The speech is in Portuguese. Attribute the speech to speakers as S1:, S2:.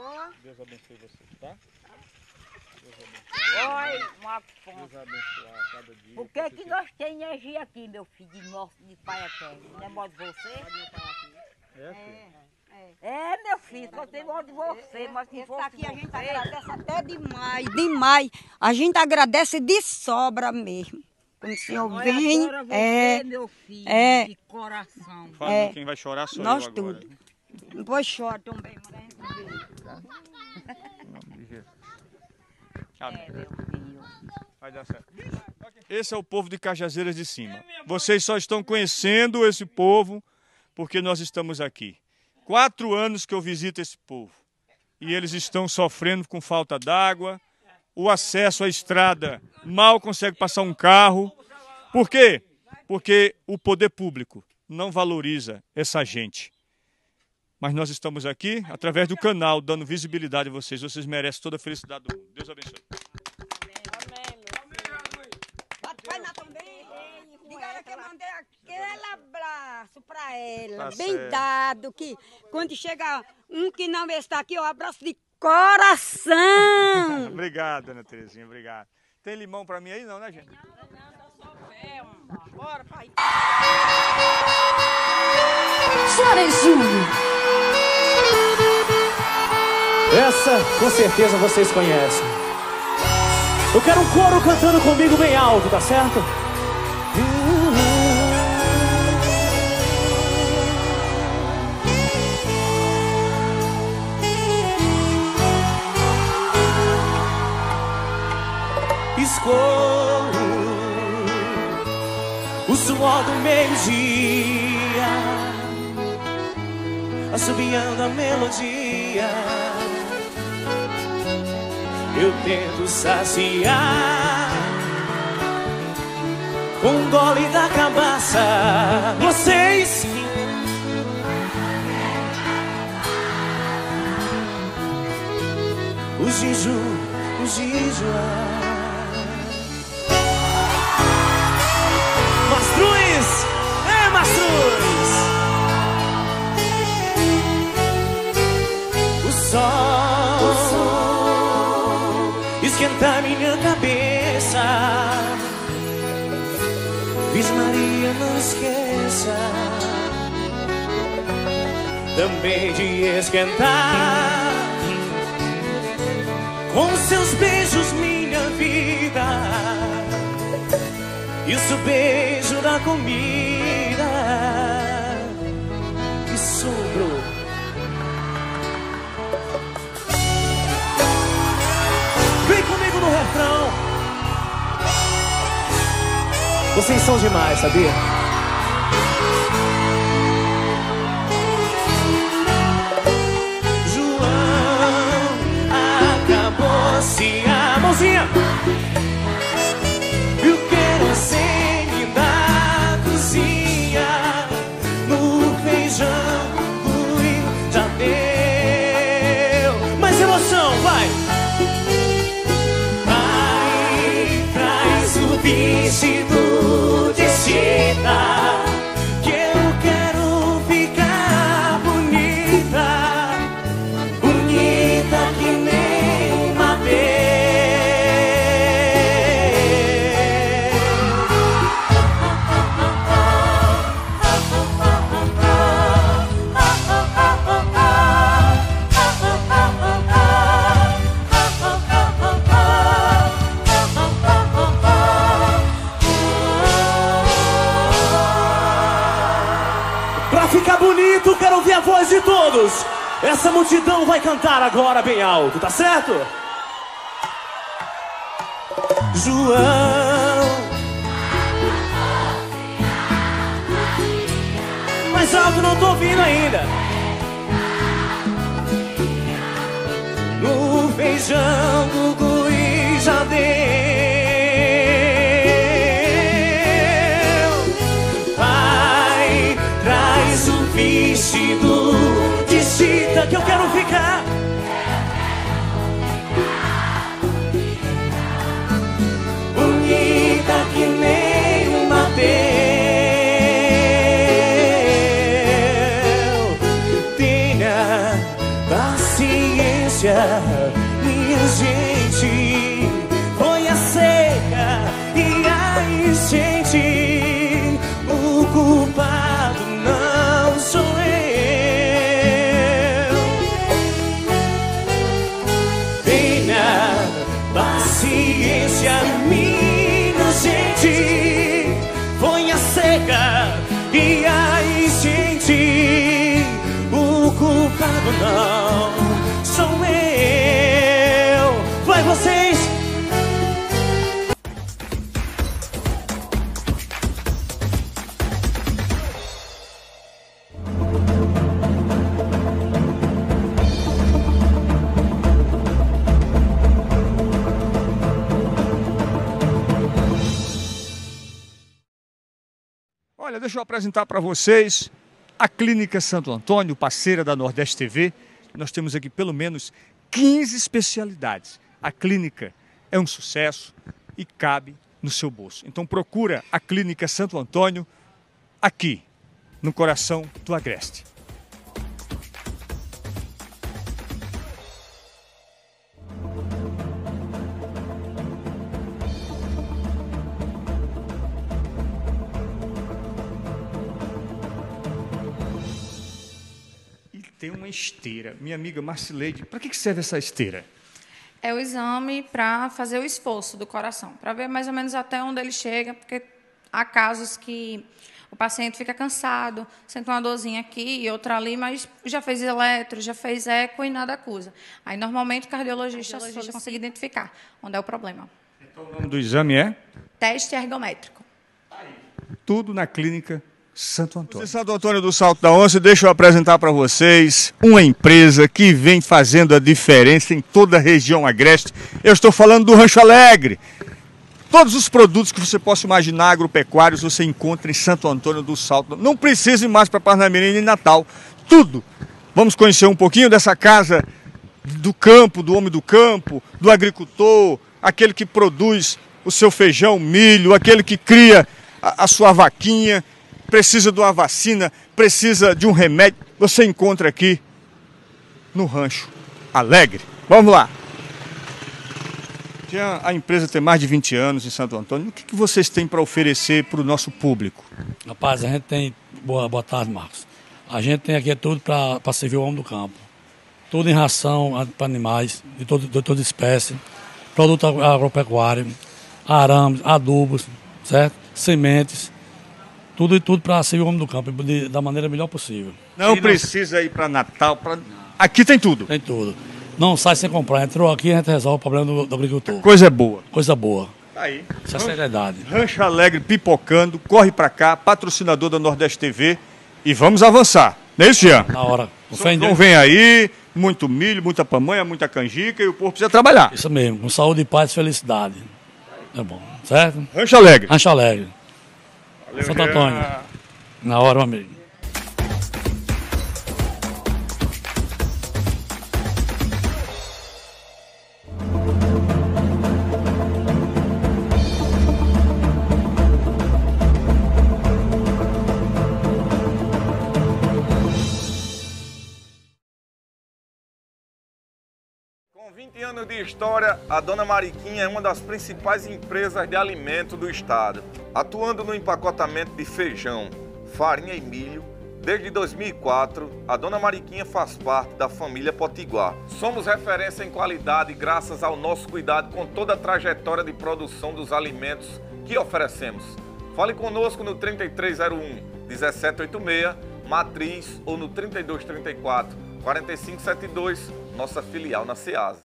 S1: Deus abençoe você, tá?
S2: Oi, uma fonte.
S1: Deus abençoar cada dia.
S2: Por que que nós temos energia aqui, meu filho, de nosso, de pai até? Não é modo de você?
S1: É, filho.
S2: É, meu filho, só tem modo de você, mas se fosse
S3: Aqui a gente
S2: você...
S3: agradece até demais, demais. A gente agradece de sobra mesmo. Quando o senhor vem,
S2: Agora você, meu filho,
S3: é.
S2: de coração.
S1: Fala, quem vai chorar sou
S3: nós
S1: eu agora.
S3: tudo. Depois chora também, mas
S1: Em nome de Jesus. Amém.
S2: meu filho.
S1: Vai dar certo. Esse é o povo de Cajazeiras de Cima. Vocês só estão conhecendo esse povo porque nós estamos aqui. 4 anos que eu visito esse povo. E eles estão sofrendo com falta d'água, o acesso à estrada mal consegue passar um carro. Por quê? Porque o poder público não valoriza essa gente. Mas nós estamos aqui, através do canal, dando visibilidade a vocês. Vocês merecem toda a felicidade do mundo. Deus abençoe.
S3: vai na também. Diga ela que eu mandei aquele abraço pra ela,
S1: Tá
S3: bem
S1: certo.
S3: dado, que quando chega um que não está aqui, eu abraço de coração.
S1: Obrigado, dona Terezinha, obrigado. Tem limão pra mim aí não, né, gente?
S3: Bora, pai.
S4: Júnior. Essa, com certeza, vocês conhecem. Eu quero um coro cantando comigo bem alto, tá certo? Escorro o suor do meio-dia, assobiando a melodia. Eu tento saciar com um gole da cabaça. Vocês o jijuá. Mastruz, Mastruz. O sol esquenta minha cabeça. Virgem Maria, não esqueça também de esquentar com seus beijos minha vida. Isso, beijo da comida que sobrou. Vem comigo no refrão. Vocês são demais, sabia? João acabou-se a mãozinha. Eu quero acender da cozinha. No feijão, Luiz já deu. Mais emoção, vai! Vai, traz o vestido de chita, que eu quero ficar bonita. Bonita que nem uma vez. Pra ficar bonito, quero ouvir a voz de todos. Essa multidão vai cantar agora bem alto, tá certo? João. Mais alto, não tô ouvindo ainda. No feijão, Gugu e já deu. Pai, traz o vestido de chita que eu quero ficar. Bonita que nem uma Tenha paciência. paciência, minha gente. Foi a seca e a enchente, o culpado não sou eu. Tenha paciência, minha gente. Foi a seca e a enchente, o culpado não sou eu. Vai vocês!
S1: Olha, deixa eu apresentar para vocês a Clínica Santo Antônio, parceira da Nordeste TV. Nós temos aqui pelo menos 15 especialidades. A clínica é um sucesso e cabe no seu bolso. Então procura a Clínica Santo Antônio aqui, no coração do Agreste. Tem uma esteira. Minha amiga Marcileide, para que serve essa esteira?
S5: É o exame para fazer o esforço do coração, para ver mais ou menos até onde ele chega, porque há casos que o paciente fica cansado, sente uma dorzinha aqui e outra ali, mas já fez eletro, já fez eco e nada acusa. Aí, normalmente, o cardiologista consegue identificar onde é o problema.
S1: Então, o nome do exame é?
S5: Teste ergométrico.
S1: Tudo na Clínica Santo Antônio. Santo Antônio do Salto da Onça, deixa eu apresentar para vocês uma empresa que vem fazendo a diferença em toda a região agreste. Eu estou falando do Rancho Alegre. Todos os produtos que você possa imaginar agropecuários você encontra em Santo Antônio do Salto. Não precisa ir mais para Parnamirim e Natal. Tudo. Vamos conhecer um pouquinho dessa casa do campo, do homem do campo, do agricultor, aquele que produz o seu feijão, milho, aquele que cria a sua vaquinha, precisa de uma vacina, precisa de um remédio, você encontra aqui no Rancho Alegre. Vamos lá. A empresa tem mais de 20 anos em Santo Antônio. O que vocês têm para oferecer para o nosso público?
S6: Rapaz, a gente tem... Boa tarde, Marcos. A gente tem aqui tudo para servir o homem do campo. Tudo em ração para animais, de toda espécie. Produto agropecuário, arames, adubos, certo? Sementes. Tudo para servir o homem do campo da maneira melhor possível.
S1: Não precisa ir para Natal. Aqui tem tudo.
S6: Tem tudo. Não sai sem comprar. Entrou aqui e a gente resolve o problema do agricultor.
S1: Coisa boa.
S6: Coisa boa.
S1: Aí.
S6: Essa é a seriedade.
S1: Rancho Alegre pipocando. Corre para cá, patrocinador da Nordeste TV. E vamos avançar. Não é isso, Jean?
S6: Na hora.
S1: Não vem aí, muito milho, muita pamonha, muita canjica e o povo precisa trabalhar.
S6: Isso mesmo. Com saúde, paz e felicidade. É bom. Certo?
S1: Rancho Alegre.
S6: Rancho Alegre.
S1: Valeu,
S6: Santo Antônio. Na hora, meu amigo.
S7: Com 20 anos de história, a Dona Mariquinha é uma das principais empresas de alimento do estado, atuando no empacotamento de feijão, farinha e milho. Desde 2004, a Dona Mariquinha faz parte da família Potiguar. Somos referência em qualidade graças ao nosso cuidado com toda a trajetória de produção dos alimentos que oferecemos. Fale conosco no 3301-1786, Matriz, ou no 3234-4572, nossa filial na Ceasa.